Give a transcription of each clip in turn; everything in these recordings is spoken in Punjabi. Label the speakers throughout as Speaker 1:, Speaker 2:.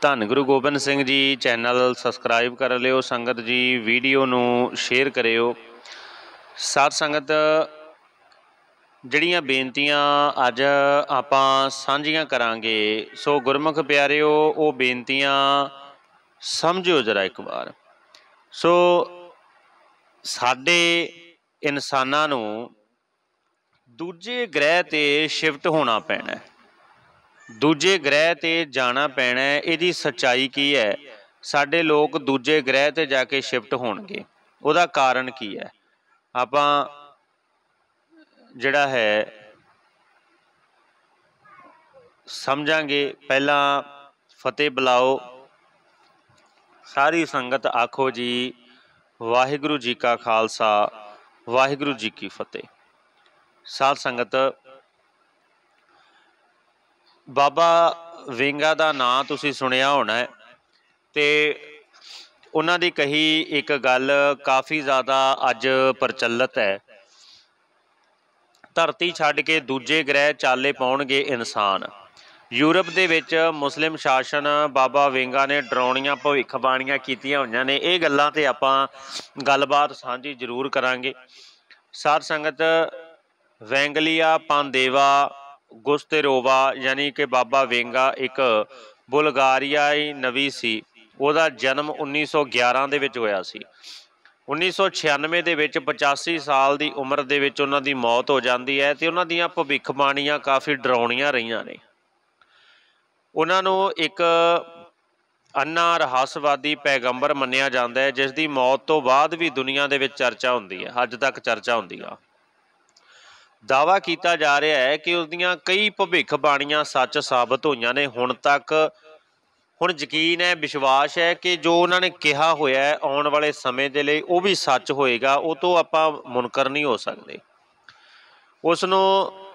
Speaker 1: ਧੰਨ ਗੁਰੂ ਗੋਬਿੰਦ ਸਿੰਘ जी चैनल सबसक्राइब कर लियो। संगत जी वीडियो नूं शेयर करियो। साध संगत ਜਿਹੜੀਆਂ ਬੇਨਤੀਆਂ ਅੱਜ ਆਪਾਂ ਸਾਂਝੀਆਂ ਕਰਾਂਗੇ, ਸੋ ਗੁਰਮੁਖ ਪਿਆਰਿਓ ਉਹ ਬੇਨਤੀਆਂ ਸਮਝਿਓ ਜਰਾ ਇੱਕ ਵਾਰ। ਸੋ ਸਾਡੇ ਇਨਸਾਨਾਂ ਨੂੰ ਦੂਜੇ ਗ੍ਰਹਿ 'ਤੇ ਸ਼ਿਫਟ ਹੋਣਾ ਪੈਣਾ, ਦੂਜੇ ਗ੍ਰਹਿ 'ਤੇ ਜਾਣਾ ਪੈਣਾ। ਇਹਦੀ ਸੱਚਾਈ ਕੀ ਹੈ? ਸਾਡੇ ਲੋਕ ਦੂਜੇ ਗ੍ਰਹਿ 'ਤੇ ਜਾ ਕੇ ਸ਼ਿਫਟ ਹੋਣਗੇ, ਉਹਦਾ ਕਾਰਨ ਕੀ ਹੈ ਆਪਾਂ ਜਿਹੜਾ ਹੈ ਸਮਝਾਂਗੇ। ਪਹਿਲਾਂ ਫਤਿਹ ਬੁਲਾਓ, ਸਾਰੀ ਸੰਗਤ ਆਖੋ ਜੀ ਵਾਹਿਗੁਰੂ ਜੀ ਕਾ ਖਾਲਸਾ ਵਾਹਿਗੁਰੂ ਜੀ ਕੀ ਫਤਿਹ। ਸਾਧ ਸੰਗਤ ਬਾਬਾ ਵਿੰਗਾ ਦਾ ਨਾਂ ਤੁਸੀਂ ਸੁਣਿਆ ਹੋਣਾ ਹੈ, ਤੇ ਉਹਨਾਂ ਦੀ ਕਹੀ ਇੱਕ ਗੱਲ ਕਾਫੀ ਜ਼ਿਆਦਾ ਅੱਜ ਪ੍ਰਚਲਿਤ ਹੈ। ਧਰਤੀ ਛੱਡ ਕੇ ਦੂਜੇ ਗ੍ਰਹਿ ਚਾਲੇ ਪਾਉਣਗੇ ਇਨਸਾਨ। ਯੂਰਪ ਦੇ ਵਿੱਚ ਮੁਸਲਿਮ ਸ਼ਾਸਨ ਬਾਬਾ ਵਿੰਗਾ ਨੇ ਡਰਾਉਣੀਆਂ ਭਵਿੱਖਬਾਣੀਆਂ ਕੀਤੀਆਂ ਹੋਈਆਂ ਨੇ। ਇਹ ਗੱਲਾਂ 'ਤੇ ਆਪਾਂ ਗੱਲਬਾਤ ਸਾਂਝੀ ਜ਼ਰੂਰ ਕਰਾਂਗੇ। ਸਾਧ ਸੰਗਤ ਵੈਂਗਲੀਆ ਪਾਂਦੇਵਾ ਗੁਸਤੇਰੋਵਾ ਯਾਨੀ ਕਿ ਬਾਬਾ ਵਿੰਗਾ ਇੱਕ ਬੁਲਗਾਰੀਆਈ ਨਵੀ ਸੀ। ਉਹਦਾ ਜਨਮ 1911 ਦੇ ਵਿੱਚ ਹੋਇਆ ਸੀ। 1996 ਦੇ ਵਿੱਚ 85 ਸਾਲ ਦੀ ਉਮਰ ਦੇ ਵਿੱਚ ਉਹਨਾਂ ਦੀ ਮੌਤ ਹੋ ਜਾਂਦੀ ਹੈ, ਅਤੇ ਉਹਨਾਂ ਦੀਆਂ ਭਵਿੱਖਬਾਣੀਆਂ ਕਾਫੀ ਡਰਾਉਣੀਆਂ ਰਹੀਆਂ ਨੇ। ਉਹਨਾਂ ਨੂੰ ਇੱਕ ਅੰਨਾ ਰਹੱਸਵਾਦੀ ਪੈਗੰਬਰ ਮੰਨਿਆ ਜਾਂਦਾ ਹੈ, ਜਿਸ ਦੀ ਮੌਤ ਤੋਂ ਬਾਅਦ ਵੀ ਦੁਨੀਆ ਦੇ ਵਿੱਚ ਚਰਚਾ ਹੁੰਦੀ ਹੈ, ਅੱਜ ਤੱਕ ਚਰਚਾ ਹੁੰਦੀ ਆ। ਦਾਅਵਾ ਕੀਤਾ ਜਾ ਰਿਹਾ ਹੈ ਕਿ ਉਸਦੀਆਂ ਕਈ ਭਵਿੱਖਬਾਣੀਆਂ ਸੱਚ ਸਾਬਤ ਹੋਈਆਂ ਨੇ। ਹੁਣ ਯਕੀਨ ਹੈ, ਵਿਸ਼ਵਾਸ ਹੈ ਕਿ ਜੋ ਉਹਨਾਂ ਨੇ ਕਿਹਾ ਹੋਇਆ ਹੈ ਆਉਣ ਵਾਲੇ ਸਮੇਂ ਦੇ ਲਈ ਉਹ ਵੀ ਸੱਚ ਹੋਏਗਾ, ਉਹ ਤੋਂ ਆਪਾਂ ਮੁਨਕਰ ਨਹੀਂ ਹੋ ਸਕਦੇ। ਉਸ ਨੂੰ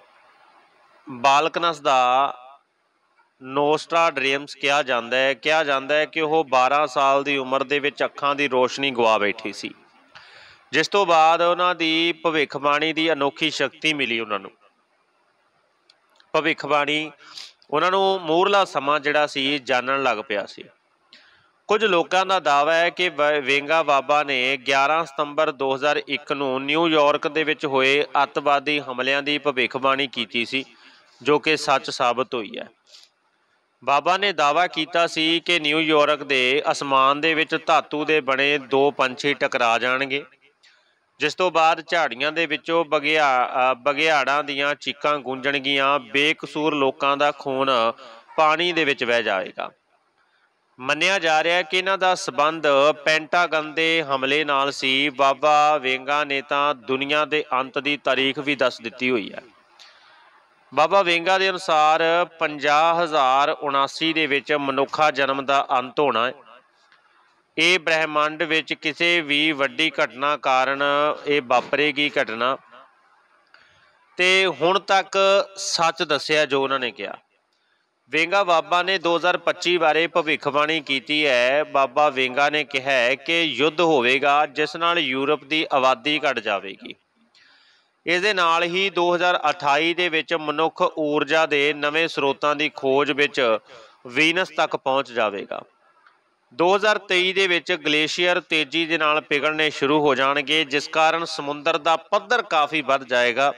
Speaker 1: ਬਾਲਕਨਸ ਦਾ ਨੋਸਟਰਾਡੇਮਸ ਕਿਹਾ ਜਾਂਦਾ ਹੈ। ਕਿਹਾ ਜਾਂਦਾ ਹੈ ਕਿ ਉਹ 12 ਸਾਲ ਦੀ ਉਮਰ ਦੇ ਵਿੱਚ ਅੱਖਾਂ ਦੀ ਰੋਸ਼ਨੀ ਗਵਾ ਬੈਠੀ ਸੀ, ਜਿਸ ਤੋਂ ਬਾਅਦ ਉਹਨਾਂ ਦੀ ਭਵਿੱਖਬਾਣੀ ਦੀ ਅਨੋਖੀ ਸ਼ਕਤੀ ਮਿਲੀ। ਉਹਨਾਂ ਨੂੰ ਭਵਿੱਖਬਾਣੀ, ਉਹਨਾਂ ਨੂੰ ਮੂਹਰਲਾ ਸਮਾਂ ਜਿਹੜਾ ਸੀ ਜਾਣਨ ਲੱਗ ਪਿਆ ਸੀ। ਕੁਝ ਲੋਕਾਂ ਦਾ ਦਾਅਵਾ ਹੈ ਕਿ ਵਿੰਗਾ ਬਾਬਾ ਨੇ 11 ਸਤੰਬਰ 2001 ਨੂੰ ਨਿਊਯਾਰਕ ਦੇ ਵਿੱਚ ਹੋਏ ਅੱਤਵਾਦੀ ਹਮਲਿਆਂ ਦੀ ਭਵਿੱਖਬਾਣੀ ਕੀਤੀ ਸੀ, ਜੋ ਕਿ ਸੱਚ ਸਾਬਤ ਹੋਈ ਹੈ। ਬਾਬਾ ਨੇ ਦਾਅਵਾ ਕੀਤਾ ਸੀ ਕਿ ਨਿਊਯਾਰਕ ਦੇ ਅਸਮਾਨ ਦੇ ਵਿੱਚ ਧਾਤੂ ਦੇ ਬਣੇ 2 ਪੰਛੀ ਟਕਰਾ ਜਾਣਗੇ, ਜਿਸ ਤੋਂ ਬਾਅਦ ਝਾੜੀਆਂ ਦੇ ਵਿੱਚੋਂ ਬਘਿਆੜਾਂ ਦੀਆਂ ਚੀਕਾਂ ਗੂੰਜਣਗੀਆਂ। ਬੇਕਸੂਰ ਲੋਕਾਂ ਦਾ ਖੂਨ ਪਾਣੀ ਦੇ ਵਿੱਚ ਵਹਿ ਜਾਵੇਗਾ। ਮੰਨਿਆ ਜਾ ਰਿਹਾ ਕਿ ਇਹਨਾਂ ਦਾ ਸੰਬੰਧ ਪੈਂਟਾਗਨ ਦੇ ਹਮਲੇ ਨਾਲ ਸੀ। ਬਾਬਾ ਵਿੰਗਾ ਨੇ ਤਾਂ ਦੁਨੀਆ ਦੇ ਅੰਤ ਦੀ ਤਾਰੀਖ ਵੀ ਦੱਸ ਦਿੱਤੀ ਹੋਈ ਹੈ। ਬਾਬਾ ਵਿੰਗਾ ਦੇ ਅਨੁਸਾਰ 50,079 ਦੇ ਵਿੱਚ ਮਨੁੱਖਾ ਜਨਮ ਦਾ ਅੰਤ ਹੋਣਾ ਹੈ। ਇਹ ਬ੍ਰਹਿਮੰਡ ਵਿੱਚ ਕਿਸੇ ਵੀ ਵੱਡੀ ਘਟਨਾ ਕਾਰਨ ਇਹ ਵਾਪਰੇਗੀ ਘਟਨਾ, ਤੇ ਹੁਣ ਤੱਕ ਸੱਚ ਦੱਸਿਆ ਜੋ ਉਹਨਾਂ ਨੇ ਕਿਹਾ। ਵਿੰਗਾ ਬਾਬਾ ਨੇ 2025 ਬਾਰੇ ਭਵਿੱਖਬਾਣੀ ਕੀਤੀ ਹੈ। ਬਾਬਾ ਵਿੰਗਾ ਨੇ ਕਿਹਾ ਹੈ ਕਿ ਯੁੱਧ ਹੋਵੇਗਾ, ਜਿਸ ਨਾਲ ਯੂਰਪ ਦੀ ਆਬਾਦੀ ਘਟ ਜਾਵੇਗੀ। ਇਸ ਦੇ ਨਾਲ ਹੀ 2028 ਦੇ ਵਿੱਚ ਮਨੁੱਖ ਊਰਜਾ ਦੇ ਨਵੇਂ ਸਰੋਤਾਂ ਦੀ ਖੋਜ ਵਿੱਚ ਵੀਨਸ ਤੱਕ ਪਹੁੰਚ ਜਾਵੇਗਾ। 2023 ਦੇ ਵਿੱਚ ਗਲੇਸ਼ੀਅਰ ਤੇਜ਼ੀ ਦੇ ਨਾਲ ਪਿਘਲਣੇ ਸ਼ੁਰੂ ਹੋ ਜਾਣਗੇ, ਜਿਸ ਕਾਰਨ ਸਮੁੰਦਰ ਦਾ ਪੱਧਰ ਕਾਫੀ ਵੱਧ ਜਾਏਗਾ।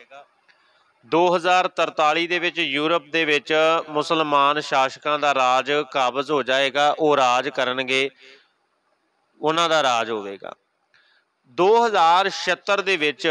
Speaker 1: 2043 ਦੇ ਵਿੱਚ ਯੂਰਪ ਦੇ ਵਿੱਚ ਮੁਸਲਮਾਨ ਸ਼ਾਸਕਾਂ ਦਾ ਰਾਜ ਕਾਬਜ਼ ਹੋ ਜਾਏਗਾ। ਉਹ ਰਾਜ ਕਰਨਗੇ, ਉਹਨਾਂ ਦਾ ਰਾਜ ਹੋਵੇਗਾ। 2076 ਦੇ ਵਿੱਚ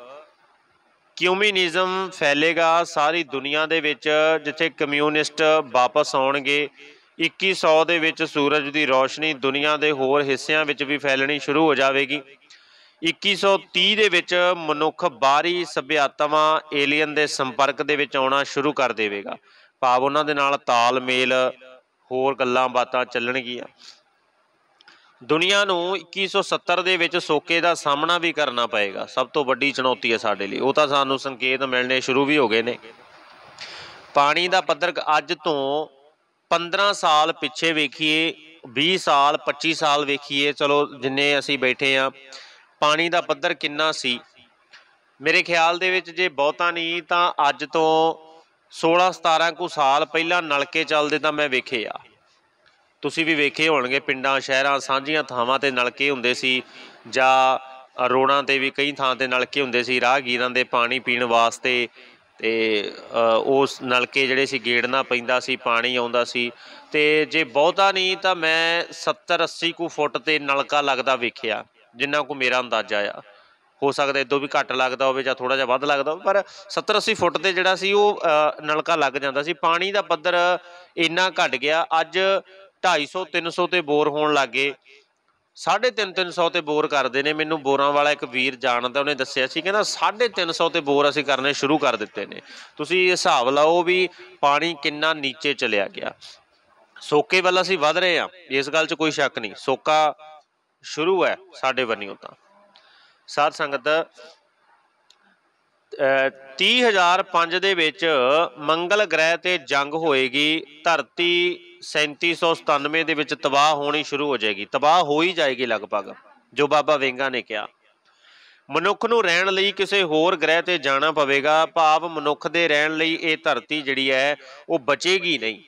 Speaker 1: ਕਮਿਊਨਿਜ਼ਮ ਫੈਲੇਗਾ ਸਾਰੀ ਦੁਨੀਆ ਦੇ ਵਿੱਚ, ਜਿੱਥੇ ਕਮਿਊਨਿਸਟ ਵਾਪਸ ਆਉਣਗੇ। 2100 ਦੇ ਵਿੱਚ ਸੂਰਜ ਦੀ ਰੋਸ਼ਨੀ ਦੁਨੀਆ ਦੇ ਹੋਰ ਹਿੱਸਿਆਂ ਵਿੱਚ ਵੀ ਫੈਲਣੀ ਸ਼ੁਰੂ ਹੋ ਜਾਵੇਗੀ। 2130 ਦੇ ਵਿੱਚ ਮਨੁੱਖ ਬਾਹਰੀ ਸੱਭਿਅਤਾਵਾਂ ਏਲੀਅਨ ਦੇ ਸੰਪਰਕ ਦੇ ਵਿੱਚ ਆਉਣਾ ਸ਼ੁਰੂ ਕਰ ਦੇਵੇਗਾ, ਭਾਵ ਉਹਨਾਂ ਦੇ ਨਾਲ ਤਾਲਮੇਲ ਹੋਰ ਗੱਲਾਂ ਬਾਤਾਂ ਚੱਲਣਗੀਆਂ। ਦੁਨੀਆ ਨੂੰ 2170 ਦੇ ਵਿੱਚ ਸੋਕੇ ਦਾ ਸਾਹਮਣਾ ਵੀ ਕਰਨਾ ਪਏਗਾ। ਸਭ ਤੋਂ ਵੱਡੀ ਚੁਣੌਤੀ ਹੈ ਸਾਡੇ ਲਈ, ਉਹ ਤਾਂ ਸਾਨੂੰ ਸੰਕੇਤ ਮਿਲਣੇ ਸ਼ੁਰੂ ਵੀ ਹੋ ਗਏ ਨੇ। ਪਾਣੀ ਦਾ ਪੱਧਰ ਅੱਜ ਤੋਂ 15 ਸਾਲ ਪਿੱਛੇ ਵੇਖੀਏ, 20 ਸਾਲ 25 ਸਾਲ ਵੇਖੀਏ, ਚਲੋ ਜਿੰਨੇ ਅਸੀਂ ਬੈਠੇ ਹਾਂ, ਪਾਣੀ ਦਾ ਪੱਧਰ ਕਿੰਨਾ ਸੀ? ਮੇਰੇ ਖਿਆਲ ਦੇ ਵਿੱਚ ਜੇ ਬਹੁਤਾ ਨਹੀਂ ਤਾਂ ਅੱਜ ਤੋਂ 16-17 ਕੁ ਸਾਲ ਪਹਿਲਾਂ ਨਲਕੇ ਚੱਲਦੇ ਤਾਂ ਮੈਂ ਵੇਖੇ ਆ। ਤੁਸੀਂ ਵੀ ਵੇਖੇ ਹੋਣਗੇ ਪਿੰਡਾਂ ਸ਼ਹਿਰਾਂ ਸਾਂਝੀਆਂ ਥਾਵਾਂ 'ਤੇ ਨਲਕੇ ਹੁੰਦੇ ਸੀ, ਜਾਂ ਰੋਡਾਂ 'ਤੇ ਵੀ ਕਈ ਥਾਂ 'ਤੇ ਨਲਕੇ ਹੁੰਦੇ ਸੀ ਰਾਹਗੀਰਾਂ ਦੇ ਪਾਣੀ ਪੀਣ ਵਾਸਤੇ। ਅਤੇ ਉਸ ਨਲਕੇ ਜਿਹੜੇ ਸੀ ਗੇੜਨਾ ਪੈਂਦਾ ਸੀ, ਪਾਣੀ ਆਉਂਦਾ ਸੀ। ਅਤੇ ਜੇ ਬਹੁਤਾ ਨਹੀਂ ਤਾਂ ਮੈਂ 70-80 ਕੁ ਫੁੱਟ 'ਤੇ ਨਲਕਾ ਲੱਗਦਾ ਵੇਖਿਆ, ਜਿੰਨਾ ਕੁ ਮੇਰਾ ਅੰਦਾਜ਼ਾ ਆ। ਹੋ ਸਕਦਾ ਇੱਦੋਂ ਵੀ ਘੱਟ ਲੱਗਦਾ ਹੋਵੇ ਜਾਂ ਥੋੜ੍ਹਾ ਜਿਹਾ ਵੱਧ ਲੱਗਦਾ ਹੋਵੇ, ਪਰ 70-80 ਫੁੱਟ 'ਤੇ ਜਿਹੜਾ ਸੀ ਉਹ ਨਲਕਾ ਲੱਗ ਜਾਂਦਾ ਸੀ। ਪਾਣੀ ਦਾ ਪੱਧਰ ਇੰਨਾ ਘੱਟ ਗਿਆ, ਅੱਜ 250-300 'ਤੇ ਬੋਰ ਹੋਣ ਲੱਗ ਗਏ। 350 'ਤੇ ਬੋਰ ਕਰਦੇ ਨੇ। ਮੈਨੂੰ ਬੋਰਾਂ ਵਾਲਾ ਇੱਕ ਵੀਰ ਜਾਣਦਾ, ਉਹਨੇ ਦੱਸਿਆ ਸੀ, ਕਹਿੰਦਾ 350 'ਤੇ ਬੋਰ ਅਸੀਂ ਕਰਨੇ ਸ਼ੁਰੂ ਕਰ ਦਿੱਤੇ ਨੇ। ਤੁਸੀਂ ਹਿਸਾਬ ਲਾਓ ਵੀ ਪਾਣੀ ਕਿੰਨਾ ਨੀਚੇ ਚਲਿਆ ਗਿਆ। ਸੋਕੇ ਵੱਲ ਅਸੀਂ ਵੱਧ ਰਹੇ ਹਾਂ, ਇਸ ਗੱਲ 'ਚ ਕੋਈ ਸ਼ੱਕ ਨਹੀਂ। ਸੋਕਾ ਸ਼ੁਰੂ ਹੈ ਸਾਡੇ ਬੰਨਿਓ ਤਾਂ। ਸਾਧ ਸੰਗਤ 30,005 ਦੇ ਵਿੱਚ ਮੰਗਲ ਗ੍ਰਹਿ 'ਤੇ ਜੰਗ ਹੋਏਗੀ। ਧਰਤੀ 3797 ਦੇ ਵਿੱਚ ਤਬਾਹ ਹੋਣੀ ਸ਼ੁਰੂ ਹੋ ਜਾਏਗੀ, ਤਬਾਹ ਹੋ ਹੀ ਜਾਏਗੀ ਲਗਭਗ, ਜੋ ਬਾਬਾ ਵੇਂਗਾ ਨੇ ਕਿਹਾ। ਮਨੁੱਖ ਨੂੰ ਰਹਿਣ ਲਈ ਕਿਸੇ ਹੋਰ ਗ੍ਰਹਿ 'ਤੇ ਜਾਣਾ ਪਵੇਗਾ, ਭਾਵ ਮਨੁੱਖ ਦੇ ਰਹਿਣ ਲਈ ਇਹ ਧਰਤੀ ਜਿਹੜੀ ਹੈ ਉਹ ਬਚੇਗੀ ਨਹੀਂ।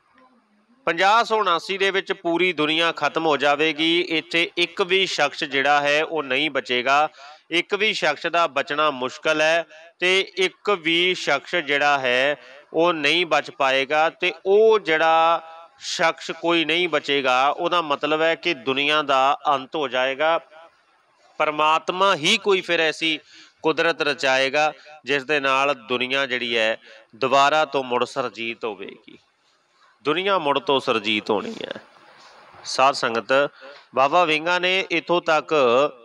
Speaker 1: 5079 ਦੇ ਵਿੱਚ ਪੂਰੀ ਦੁਨੀਆ ਖਤਮ ਹੋ ਜਾਵੇਗੀ। ਇੱਥੇ ਇੱਕ ਵੀ ਸ਼ਖਸ ਜਿਹੜਾ ਹੈ ਉਹ ਨਹੀਂ ਬਚੇਗਾ। ਇੱਕ ਵੀ ਸ਼ਖਸ ਦਾ ਬਚਣਾ ਮੁਸ਼ਕਲ ਹੈ, ਅਤੇ ਇੱਕ ਵੀ ਸ਼ਖਸ ਜਿਹੜਾ ਹੈ ਉਹ ਨਹੀਂ ਬਚ ਪਾਏਗਾ। ਅਤੇ ਉਹ ਜਿਹੜਾ ਸ਼ਖਸ ਕੋਈ ਨਹੀਂ ਬਚੇਗਾ, ਉਹਦਾ ਮਤਲਬ ਹੈ ਕਿ ਦੁਨੀਆ ਦਾ ਅੰਤ ਹੋ ਜਾਏਗਾ। ਪਰਮਾਤਮਾ ਹੀ ਕੋਈ ਫਿਰ ਐਸੀ ਕੁਦਰਤ ਰਚਾਏਗਾ ਜਿਸ ਦੇ ਨਾਲ ਦੁਨੀਆ ਜਿਹੜੀ ਹੈ ਦੁਬਾਰਾ ਤੋਂ ਮੁੜ ਸਰਜੀਤ ਹੋਵੇਗੀ। ਦੁਨੀਆ ਮੁੜ ਤੋਂ ਸਰਜੀਤ ਹੋਣੀ ਹੈ। ਸਾਧ ਸੰਗਤ, ਬਾਬਾ ਵੇਂਗਾ ਨੇ ਇੱਥੋਂ ਤੱਕ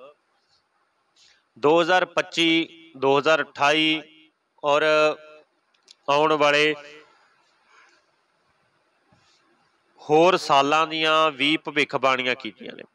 Speaker 1: 2025, 2028 ਔਰ ਆਉਣ ਵਾਲੇ ਹੋਰ ਸਾਲਾਂ ਦੀਆਂ ਵੀ ਭਵਿੱਖਬਾਣੀਆਂ ਕੀਤੀਆਂ ਨੇ।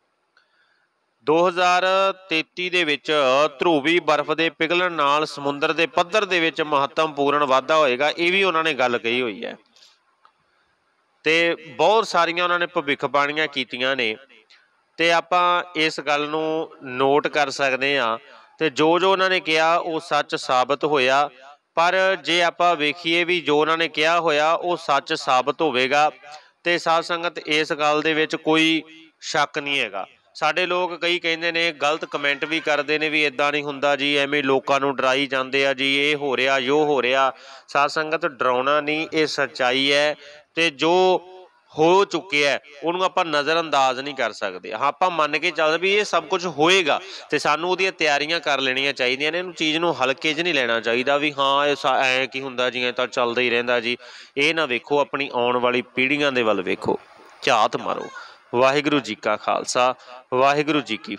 Speaker 1: 2033 ਦੇ ਵਿੱਚ ਧਰੂਵੀ ਬਰਫ਼ ਦੇ ਪਿਘਲਣ ਨਾਲ ਸਮੁੰਦਰ ਦੇ ਪੱਧਰ ਦੇ ਵਿੱਚ ਮਹੱਤਵਪੂਰਨ ਵਾਧਾ ਹੋਏਗਾ, ਇਹ ਵੀ ਉਹਨਾਂ ਨੇ ਗੱਲ ਕਹੀ ਹੋਈ ਹੈ। ਅਤੇ ਬਹੁਤ ਸਾਰੀਆਂ ਉਹਨਾਂ ਨੇ ਭਵਿੱਖਬਾਣੀਆਂ ਕੀਤੀਆਂ ਨੇ, ਅਤੇ ਆਪਾਂ ਇਸ ਗੱਲ ਨੂੰ ਨੋਟ ਕਰ ਸਕਦੇ ਹਾਂ। ਅਤੇ ਜੋ ਜੋ ਉਹਨਾਂ ਨੇ ਕਿਹਾ ਉਹ ਸੱਚ ਸਾਬਤ ਹੋਇਆ। ਪਰ ਜੇ ਆਪਾਂ ਵੇਖੀਏ ਵੀ ਜੋ ਉਹਨਾਂ ਨੇ ਕਿਹਾ ਹੋਇਆ ਉਹ ਸੱਚ ਸਾਬਤ ਹੋਵੇਗਾ, ਅਤੇ ਸਾਧ ਸੰਗਤ ਇਸ ਗੱਲ ਦੇ ਵਿੱਚ ਕੋਈ ਸ਼ੱਕ ਨਹੀਂ ਹੈਗਾ। ਸਾਡੇ ਲੋਕ ਕਈ ਕਹਿੰਦੇ ਨੇ, ਗਲਤ ਕਮੈਂਟ ਵੀ ਕਰਦੇ ਨੇ ਵੀ ਇੱਦਾਂ ਨਹੀਂ ਹੁੰਦਾ ਜੀ, ਐਵੇਂ ਲੋਕਾਂ ਨੂੰ ਡਰਾਈ ਜਾਂਦੇ ਆ ਜੀ, ਇਹ ਹੋ ਰਿਹਾ ਜੋ ਹੋ ਰਿਹਾ। ਸਾਧ ਸੰਗਤ, ਡਰਾਉਣਾ ਨਹੀਂ, ਇਹ ਸੱਚਾਈ ਹੈ। ਅਤੇ ਜੋ ਹੋ ਚੁੱਕਿਆ ਉਹਨੂੰ ਆਪਾਂ ਨਜ਼ਰ ਅੰਦਾਜ਼ ਨਹੀਂ ਕਰ ਸਕਦੇ। ਹਾਂ, ਆਪਾਂ ਮੰਨ ਕੇ ਚੱਲਦੇ ਵੀ ਇਹ ਸਭ ਕੁਝ ਹੋਏਗਾ, ਅਤੇ ਸਾਨੂੰ ਉਹਦੀਆਂ ਤਿਆਰੀਆਂ ਕਰ ਲੈਣੀਆਂ ਚਾਹੀਦੀਆਂ ਨੇ। ਇਹਨੂੰ ਚੀਜ਼ ਨੂੰ ਹਲਕੇ 'ਚ ਨਹੀਂ ਲੈਣਾ ਚਾਹੀਦਾ ਵੀ ਹਾਂ ਇਹ ਐਂ ਕੀ ਹੁੰਦਾ ਜੀ, ਐਂ ਤਾਂ ਚੱਲਦਾ ਹੀ ਰਹਿੰਦਾ ਜੀ। ਇਹ ਨਾ ਵੇਖੋ, ਆਪਣੀ ਆਉਣ ਵਾਲੀ ਪੀੜ੍ਹੀਆਂ ਦੇ ਵੱਲ ਵੇਖੋ, ਝਾਤ ਮਾਰੋ। ਵਾਹਿਗੁਰੂ ਜੀ ਕਾ ਖਾਲਸਾ, ਵਾਹਿਗੁਰੂ ਜੀ ਕੀ